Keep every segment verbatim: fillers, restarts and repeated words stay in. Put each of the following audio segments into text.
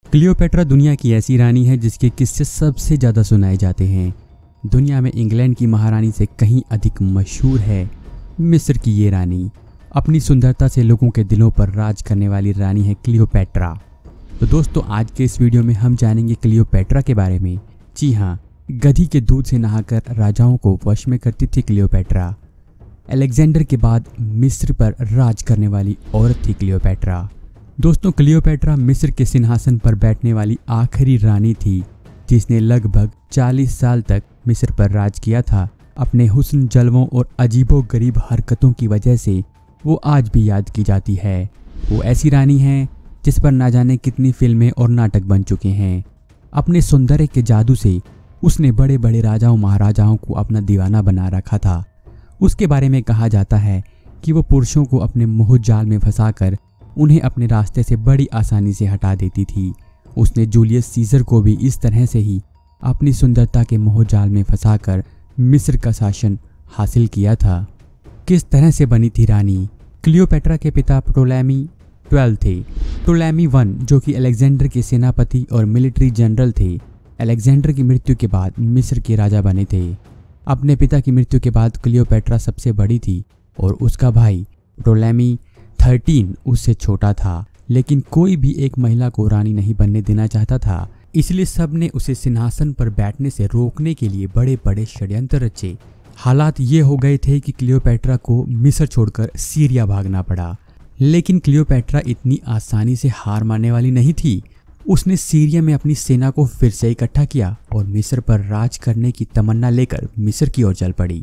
Cleopatra दुनिया की ऐसी रानी है जिसके किस्से सबसे ज़्यादा सुनाए जाते हैं। दुनिया में इंग्लैंड की महारानी से कहीं अधिक मशहूर है मिस्र की ये रानी। अपनी सुंदरता से लोगों के दिलों पर राज करने वाली रानी है क्लियोपेट्रा। तो दोस्तों, आज के इस वीडियो में हम जानेंगे क्लियोपेट्रा के बारे में। जी हाँ, गधी के दूध से नहाकर राजाओं को वश में करती थी क्लियोपेट्रा। अलेक्जेंडर के बाद मिस्र पर राज करने वाली औरत थी क्लियोपेट्रा। दोस्तों, क्लियोपेट्रा मिस्र के सिंहासन पर बैठने वाली आखिरी रानी थी जिसने लगभग चालीस साल तक मिस्र पर राज किया था। अपने हुस्न, जलवों और अजीबोगरीब हरकतों की वजह से वो आज भी याद की जाती है। वो ऐसी रानी है जिस पर ना जाने कितनी फिल्में और नाटक बन चुके हैं। अपने सौंदर्य के जादू से उसने बड़े बड़े राजाओं महाराजाओं को अपना दीवाना बना रखा था। उसके बारे में कहा जाता है कि वो पुरुषों को अपने मोह जाल में फंसाकर उन्हें अपने रास्ते से बड़ी आसानी से हटा देती थी। उसने जूलियस सीजर को भी इस तरह से ही अपनी सुंदरता के मोह जाल में फंसाकर मिस्र का शासन हासिल किया था। किस तरह से बनी थी रानी? क्लियोपेट्रा के पिता प्टोलेमी ट्वेल्व थे। प्टोलेमी वन जो कि अलेक्जेंडर के सेनापति और मिलिट्री जनरल थे, अलेक्जेंडर की मृत्यु के बाद मिस्र के राजा बने थे। अपने पिता की मृत्यु के बाद क्लियोपेट्रा सबसे बड़ी थी और उसका भाई प्टोलेमी थर्टीन उससे छोटा था। लेकिन कोई भी एक महिला को रानी नहीं बनने देना चाहता था, इसलिए सब ने उसे सिंहासन पर बैठने से रोकने के लिए बड़े बड़े षड्यंत्र रचे। हालात ये हो गए थे कि क्लियोपेट्रा को मिस्र छोड़कर सीरिया भागना पड़ा। लेकिन क्लियोपेट्रा इतनी आसानी से हार मानने वाली नहीं थी। उसने सीरिया में अपनी सेना को फिर से इकट्ठा किया और मिस्र पर राज करने की तमन्ना लेकर मिस्र की ओर चल पड़ी।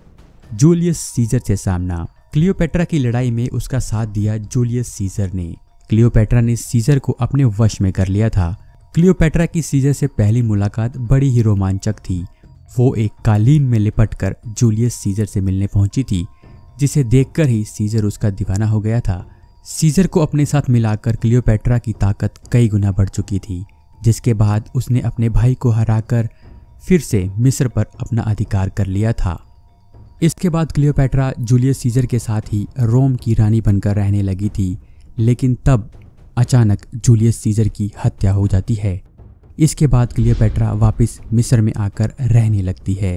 जूलियस सीजर से सामना। क्लियोपेट्रा की लड़ाई में उसका साथ दिया जूलियस सीजर ने। क्लियोपेट्रा ने सीजर को अपने वश में कर लिया था। क्लियोपेट्रा की सीजर से पहली मुलाकात बड़ी ही रोमांचक थी। वो एक कालीन में लिपटकर जूलियस सीजर से मिलने पहुंची थी, जिसे देखकर ही सीजर उसका दीवाना हो गया था। सीजर को अपने साथ मिलाकर क्लियोपेट्रा की ताकत कई गुना बढ़ चुकी थी, जिसके बाद उसने अपने भाई को हराकर फिर से मिस्र पर अपना अधिकार कर लिया था। इसके बाद क्लियोपेट्रा जूलियस सीजर के साथ ही रोम की रानी बनकर रहने लगी थी। लेकिन तब अचानक जूलियस सीजर की हत्या हो जाती है। इसके बाद क्लियोपेट्रा वापस मिस्र में आकर रहने लगती है।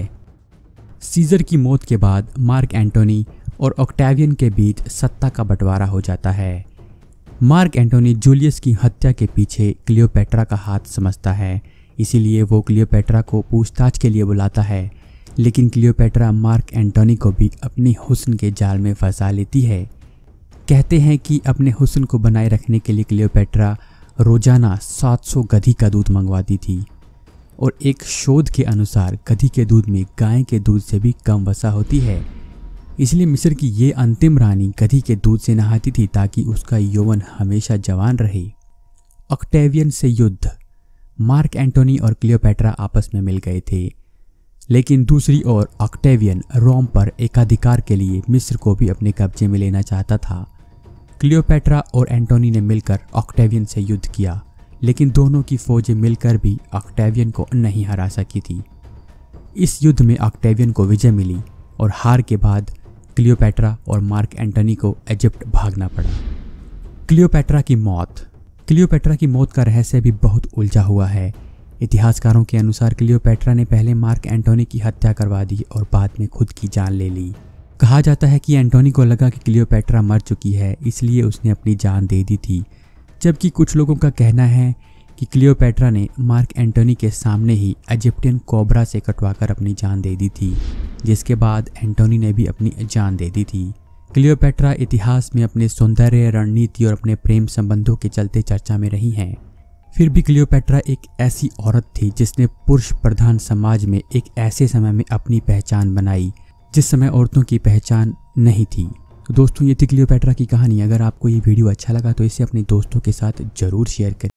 सीजर की मौत के बाद मार्क एंटोनी और ऑक्टेवियन के बीच सत्ता का बंटवारा हो जाता है। मार्क एंटोनी जूलियस की हत्या के पीछे क्लियोपेट्रा का हाथ समझता है, इसीलिए वो क्लियोपेट्रा को पूछताछ के लिए बुलाता है। लेकिन क्लियोपेट्रा मार्क एंटोनी को भी अपनी हुस्न के जाल में फंसा लेती है। कहते हैं कि अपने हुस्न को बनाए रखने के लिए क्लियोपेट्रा रोजाना सात सौ गधी का दूध मंगवाती थी और एक शोध के अनुसार गधी के दूध में गाय के दूध से भी कम वसा होती है। इसलिए मिस्र की ये अंतिम रानी गधी के दूध से नहाती थी ताकि उसका यौवन हमेशा जवान रहे। ऑक्टेवियन से युद्ध। मार्क एंटोनी और क्लियोपेट्रा आपस में मिल गए थे, लेकिन दूसरी ओर ऑक्टेवियन रोम पर एकाधिकार के लिए मिस्र को भी अपने कब्जे में लेना चाहता था। क्लियोपेट्रा और एंटोनी ने मिलकर ऑक्टेवियन से युद्ध किया, लेकिन दोनों की फौजें मिलकर भी ऑक्टेवियन को नहीं हरा सकी थी। इस युद्ध में ऑक्टेवियन को विजय मिली और हार के बाद क्लियोपेट्रा और मार्क एंटोनी को इजिप्ट भागना पड़ा। क्लियोपेट्रा की मौत। क्लियोपेट्रा की मौत का रहस्य भी बहुत उलझा हुआ है। इतिहासकारों के अनुसार क्लियोपेट्रा ने पहले मार्क एंटोनी की हत्या करवा दी और बाद में खुद की जान ले ली। कहा जाता है कि एंटोनी को लगा कि क्लियोपेट्रा मर चुकी है, इसलिए उसने अपनी जान दे दी थी, जबकि कुछ लोगों का कहना है कि क्लियोपेट्रा ने मार्क एंटोनी के सामने ही इजिप्टियन कोबरा से कटवाकर अपनी जान दे दी थी, जिसके बाद एंटोनी ने भी अपनी जान दे दी थी। क्लियोपेट्रा इतिहास में अपने सौंदर्य, रणनीति और अपने प्रेम संबंधों के चलते चर्चा में रही हैं। फिर भी क्लियोपेट्रा एक ऐसी औरत थी जिसने पुरुष प्रधान समाज में एक ऐसे समय में अपनी पहचान बनाई जिस समय औरतों की पहचान नहीं थी। तो दोस्तों, ये थी क्लियोपेट्रा की कहानी। अगर आपको ये वीडियो अच्छा लगा तो इसे अपने दोस्तों के साथ जरूर शेयर करें।